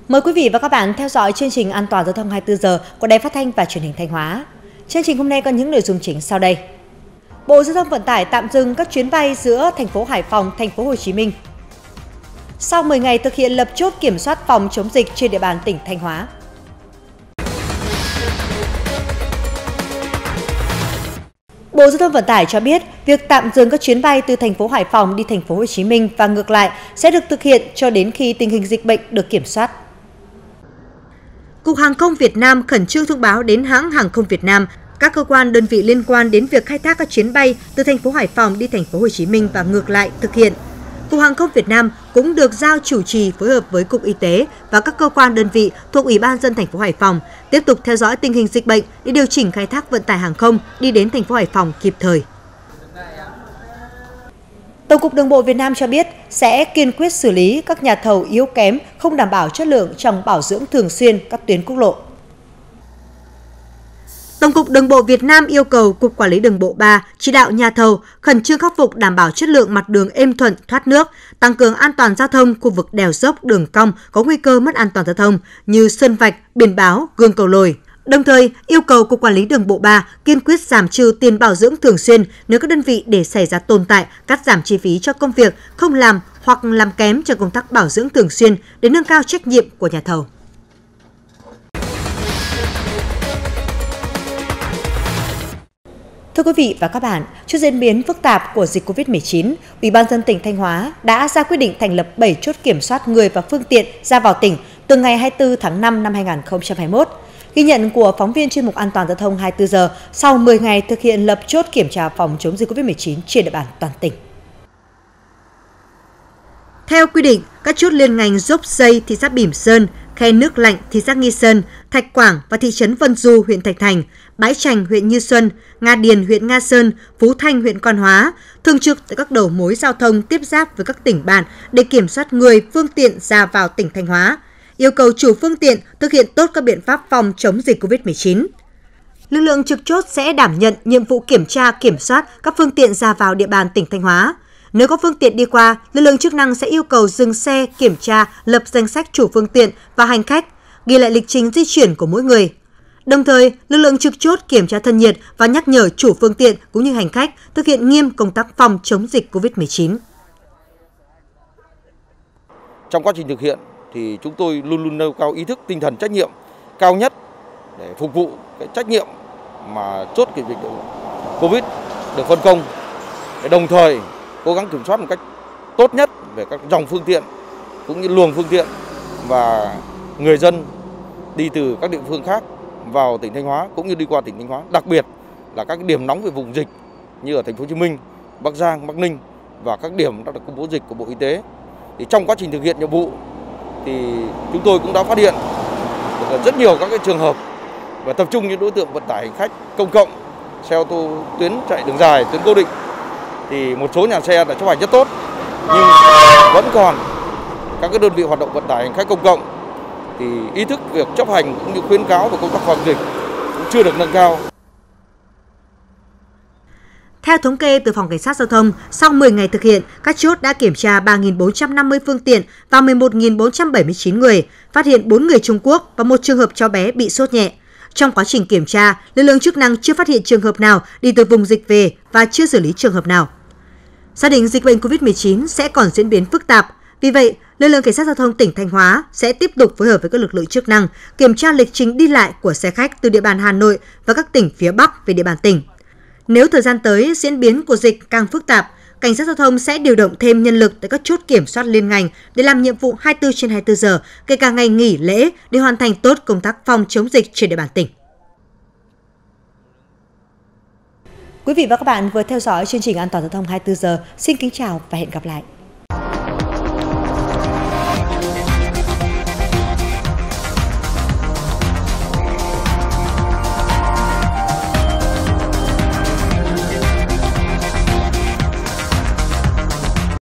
Mời quý vị và các bạn theo dõi chương trình An toàn giao thông 24 giờ của Đài Phát thanh và Truyền hình Thanh Hóa. Chương trình hôm nay có những nội dung chính sau đây. Bộ Giao thông Vận tải tạm dừng các chuyến bay giữa thành phố Hải Phòng, thành phố Hồ Chí Minh. Sau 10 ngày thực hiện lập chốt kiểm soát phòng chống dịch trên địa bàn tỉnh Thanh Hóa. Bộ Giao thông Vận tải cho biết, việc tạm dừng các chuyến bay từ thành phố Hải Phòng đi thành phố Hồ Chí Minh và ngược lại sẽ được thực hiện cho đến khi tình hình dịch bệnh được kiểm soát. Cục Hàng không Việt Nam khẩn trương thông báo đến hãng Hàng không Việt Nam, các cơ quan đơn vị liên quan đến việc khai thác các chuyến bay từ thành phố Hải Phòng đi thành phố Hồ Chí Minh và ngược lại thực hiện. Cục Hàng không Việt Nam cũng được giao chủ trì phối hợp với Cục Y tế và các cơ quan đơn vị thuộc Ủy ban nhân dân thành phố Hải Phòng tiếp tục theo dõi tình hình dịch bệnh để điều chỉnh khai thác vận tải hàng không đi đến thành phố Hải Phòng kịp thời. Tổng cục Đường bộ Việt Nam cho biết sẽ kiên quyết xử lý các nhà thầu yếu kém không đảm bảo chất lượng trong bảo dưỡng thường xuyên các tuyến quốc lộ. Tổng cục Đường bộ Việt Nam yêu cầu Cục Quản lý Đường bộ 3 chỉ đạo nhà thầu khẩn trương khắc phục đảm bảo chất lượng mặt đường êm thuận thoát nước, tăng cường an toàn giao thông khu vực đèo dốc, đường cong có nguy cơ mất an toàn giao thông như sơn vạch, biển báo, gương cầu lồi. Đồng thời, yêu cầu Cục Quản lý Đường bộ 3 kiên quyết giảm trừ tiền bảo dưỡng thường xuyên nếu các đơn vị để xảy ra tồn tại, cắt giảm chi phí cho công việc, không làm hoặc làm kém cho công tác bảo dưỡng thường xuyên để nâng cao trách nhiệm của nhà thầu. Thưa quý vị và các bạn, trước diễn biến phức tạp của dịch Covid-19, Ủy ban nhân dân tỉnh Thanh Hóa đã ra quyết định thành lập 7 chốt kiểm soát người và phương tiện ra vào tỉnh từ ngày 24 tháng 5 năm 2021. Ghi nhận của phóng viên chuyên mục An toàn giao thông 24 giờ sau 10 ngày thực hiện lập chốt kiểm tra phòng chống dịch Covid-19 trên địa bàn toàn tỉnh. Theo quy định, các chốt liên ngành Dốc Dây, thị xã Bỉm Sơn, Khe Nước Lạnh, thị xã Nghi Sơn, Thạch Quảng và thị trấn Vân Du, huyện Thạch Thành, Bãi Trành, huyện Như Xuân, Nga Điền, huyện Nga Sơn, Phú Thanh, huyện Quan Hóa, thường trực tại các đầu mối giao thông tiếp giáp với các tỉnh bạn để kiểm soát người, phương tiện ra vào tỉnh Thanh Hóa, yêu cầu chủ phương tiện thực hiện tốt các biện pháp phòng chống dịch Covid-19. Lực lượng trực chốt sẽ đảm nhận nhiệm vụ kiểm tra, kiểm soát các phương tiện ra vào địa bàn tỉnh Thanh Hóa. Nếu có phương tiện đi qua, lực lượng chức năng sẽ yêu cầu dừng xe, kiểm tra, lập danh sách chủ phương tiện và hành khách, ghi lại lịch trình di chuyển của mỗi người. Đồng thời, lực lượng trực chốt kiểm tra thân nhiệt và nhắc nhở chủ phương tiện cũng như hành khách thực hiện nghiêm công tác phòng chống dịch Covid-19. Trong quá trình thực hiện thì chúng tôi luôn luôn nêu cao ý thức, tinh thần trách nhiệm cao nhất để phục vụ cái trách nhiệm mà chốt kiểm dịch Covid được phân công. Để đồng thời cố gắng kiểm soát một cách tốt nhất về các dòng phương tiện cũng như luồng phương tiện và người dân đi từ các địa phương khác vào tỉnh Thanh Hóa cũng như đi qua tỉnh Thanh Hóa, đặc biệt là các điểm nóng về vùng dịch như ở thành phố Hồ Chí Minh, Bắc Giang, Bắc Ninh và các điểm đã được công bố dịch của Bộ Y tế. Thì trong quá trình thực hiện nhiệm vụ thì chúng tôi cũng đã phát hiện được rất nhiều các cái trường hợp và tập trung những đối tượng vận tải hành khách công cộng, xe ô tô tuyến chạy đường dài, tuyến cố định. Thì một số nhà xe đã chấp hành rất tốt, nhưng vẫn còn các cái đơn vị hoạt động vận tải hành khách công cộng thì ý thức việc chấp hành cũng như khuyến cáo về công tác phòng dịch cũng chưa được nâng cao. Theo thống kê từ Phòng Cảnh sát Giao thông, sau 10 ngày thực hiện, các chốt đã kiểm tra 3.450 phương tiện và 11.479 người, phát hiện 4 người Trung Quốc và một trường hợp cháu bé bị sốt nhẹ. Trong quá trình kiểm tra, lực lượng chức năng chưa phát hiện trường hợp nào đi từ vùng dịch về và chưa xử lý trường hợp nào. Xác định dịch bệnh Covid-19 sẽ còn diễn biến phức tạp. Vì vậy, lực lượng Cảnh sát Giao thông tỉnh Thanh Hóa sẽ tiếp tục phối hợp với các lực lượng chức năng kiểm tra lịch trình đi lại của xe khách từ địa bàn Hà Nội và các tỉnh phía Bắc về địa bàn tỉnh. Nếu thời gian tới diễn biến của dịch càng phức tạp, Cảnh sát Giao thông sẽ điều động thêm nhân lực tại các chốt kiểm soát liên ngành để làm nhiệm vụ 24/24 giờ, kể cả ngày nghỉ lễ để hoàn thành tốt công tác phòng chống dịch trên địa bàn tỉnh. Quý vị và các bạn vừa theo dõi chương trình An toàn giao thông 24 giờ. Xin kính chào và hẹn gặp lại.